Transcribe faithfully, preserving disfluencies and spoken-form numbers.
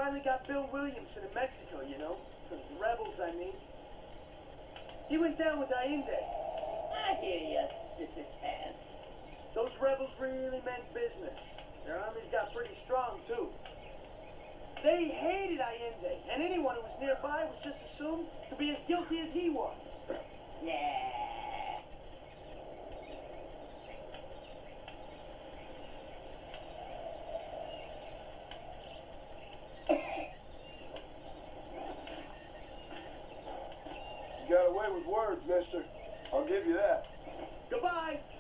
finally got Bill Williamson in Mexico, you know? The rebels, I mean. He went down with Allende. I hear you, spissy pants. Those rebels really meant business. Their armies got pretty strong, too. They hated Allende, and anyone who was nearby was just assumed to be as guilty as he was. Yeah. You got away with words, mister. I'll give you that. Goodbye.